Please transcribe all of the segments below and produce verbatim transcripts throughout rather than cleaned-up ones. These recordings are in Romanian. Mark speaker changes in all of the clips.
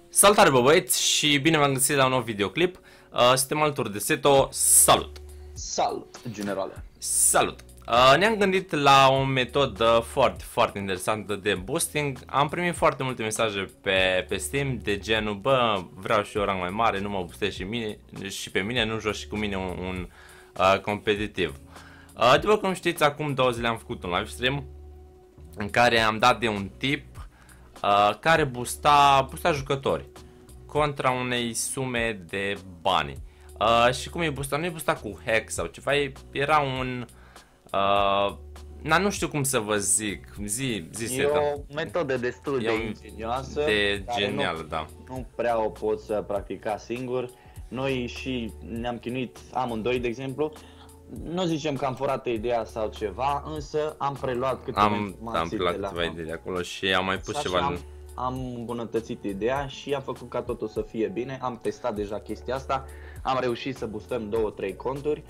Speaker 1: Salutare bă băieți și bine v-am găsit la un nou videoclip. uh, Suntem alături de Seto. Salut!
Speaker 2: Salut, generale!
Speaker 1: Salut! uh, Ne-am gândit la o metodă foarte, foarte interesantă de boosting. Am primit foarte multe mesaje pe, pe Steam de genul: bă, vreau și eu rang mai mare, nu mă boostez și, mine, și pe mine, nu joc și cu mine un, un uh, competitiv. uh, După cum știți, acum două zile am făcut un live stream în care am dat de un tip Uh, care boosta, boosta jucători contra unei sume de bani. Uh, și cum e boosta? Nu e boosta cu hack sau ceva, era un... Uh, na, nu știu cum să vă zic, zi, zi
Speaker 2: E o metodă destul de ingenioasă,
Speaker 1: de genială, da.
Speaker 2: Nu prea o poți să practica singur. Noi și ne-am chinuit amândoi, de exemplu. Nu zicem că am furat ideea sau ceva, însă am preluat câteva
Speaker 1: am,
Speaker 2: informații
Speaker 1: am preluat
Speaker 2: de la
Speaker 1: câteva idei de acolo și am mai pus ceva.
Speaker 2: Am, am îmbunătățit ideea și am făcut ca totul să fie bine. Am testat deja chestia asta, am reușit să boostăm două trei conturi.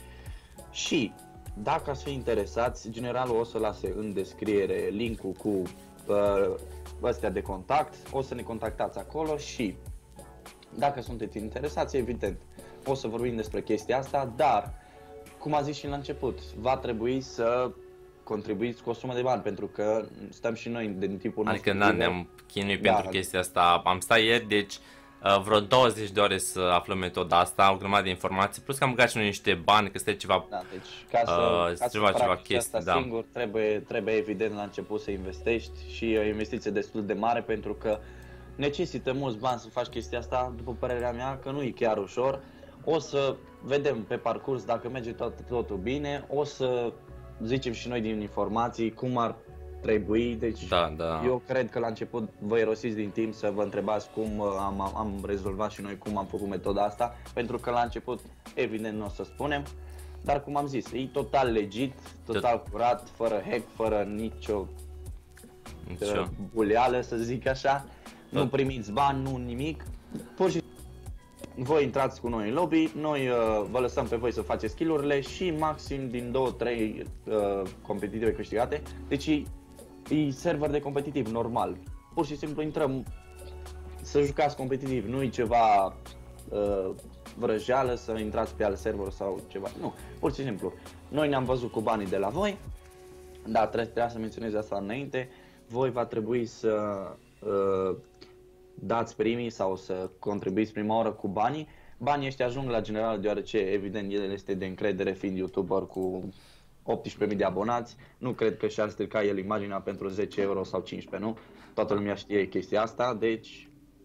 Speaker 2: Și dacă ați fi interesați, generalul o să lase în descriere link-ul cu uh, astea de contact. O să ne contactați acolo și dacă sunteți interesați, evident, o să vorbim despre chestia asta, dar cum a zis și la început, va trebui să contribuiți cu o sumă de bani, pentru că stăm și noi din tipul nostru.
Speaker 1: Adică ne-am chinuit da, pentru chestia asta, am stat ieri, deci uh, vreo douăzeci de ore să aflăm metoda asta, o grămadă de informații, plus că am băgat și noi niște bani, că este ceva,
Speaker 2: da, deci, ca să, uh, ca
Speaker 1: ceva,
Speaker 2: să
Speaker 1: ceva chestii,
Speaker 2: asta
Speaker 1: da.
Speaker 2: singur, trebuie, trebuie evident la început să investești și o investiție destul de mare, pentru că necesită mulți bani să faci chestia asta, după părerea mea, că nu e chiar ușor. O să vedem pe parcurs dacă merge tot, totul bine, o să zicem și noi din informații cum ar trebui, deci
Speaker 1: da, da.
Speaker 2: Eu cred că la început vă irosiți din timp să vă întrebați cum am, am rezolvat și noi, cum am făcut metoda asta, pentru că la început evident nu o să spunem, dar cum am zis, e total legit, total curat, fără hack, fără nicio, nicio. buleală, să zic așa, tot. Nu primiți bani, nu nimic, pur și voi intrați cu noi în lobby, noi uh, vă lăsăm pe voi să faceți skill-urile și maxim din două trei uh, competitive câștigate. Deci e, e server de competitiv normal. Pur și simplu intrăm să jucați competitiv, nu e ceva uh, vrăjeală să intrați pe alt server sau ceva. Nu, pur și simplu. Noi ne-am văzut cu banii de la voi, dar trebuie să menționez asta înainte. Voi va trebui să uh, dați primii sau să contribuiți prima oră cu banii. Banii ăștia ajung la general deoarece evident el este de încredere, fiind youtuber cu optsprezece mii de abonați. Nu cred că și-ar strica el imaginea pentru zece euro sau cincisprezece, nu? Toată lumea știe chestia asta, deci...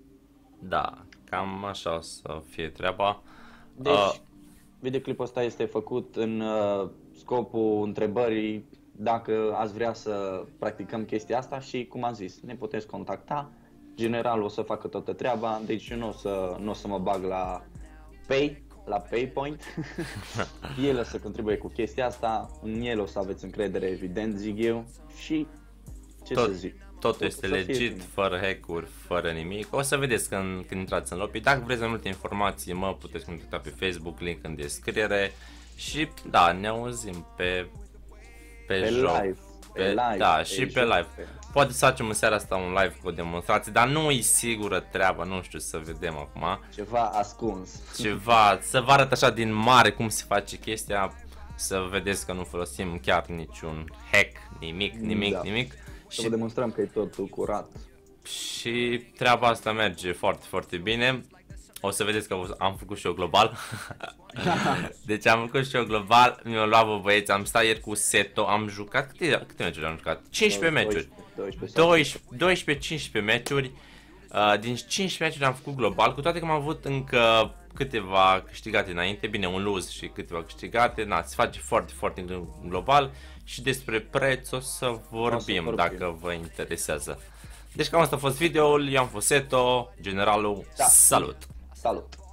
Speaker 1: Da, cam așa o să fie treaba.
Speaker 2: Deci,
Speaker 1: uh...
Speaker 2: videoclipul ăsta este făcut în uh, scopul întrebării dacă ați vrea să practicăm chestia asta și, cum am zis, ne puteți contacta. General o să facă toată treaba, deci eu nu o să, nu o să mă bag la Pay, la PayPoint. El o să contribuie cu chestia asta, în el o să aveți încredere, evident, zic eu. Și ce
Speaker 1: Tot,
Speaker 2: să zic?
Speaker 1: Totul este legit, fără hack-uri, fără nimic. O să vedeți când, când intrați în lobby. Dacă vreți mai multe informații, mă puteți contacta pe Facebook, link în descriere. Și da, ne auzim pe, pe,
Speaker 2: pe
Speaker 1: joc.
Speaker 2: live. Pe live,
Speaker 1: da,
Speaker 2: pe
Speaker 1: și pe live.
Speaker 2: Pe...
Speaker 1: Poate să facem în seara asta un live cu o demonstrație, dar nu e sigură treaba, nu știu, să vedem acum.
Speaker 2: Ceva ascuns.
Speaker 1: Ceva, să vă arăt așa din mare cum se face chestia, să vedeți că nu folosim chiar niciun hack, nimic, nimic, da. nimic.
Speaker 2: Să vă demonstrăm că e totul curat.
Speaker 1: Și treaba asta merge foarte, foarte bine. O să vedeți că am făcut și eu global. Deci am făcut și eu global. Mi-au luat, bă, băieți, am stat ieri cu Seto. Am jucat, câte, câte meciuri am jucat? cincisprezece meciuri, doisprezece cincisprezece meciuri. uh, Din cincisprezece meciuri am făcut global. Cu toate că am avut încă câteva câștigate înainte. Bine, un lose și câteva câștigate. Na, se face foarte, foarte global. Și despre preț o să vorbim, o să dacă vă interesează. Deci cam asta a fost videoul. Eu am fost Seto, generalul, da. Salut!
Speaker 2: Salut!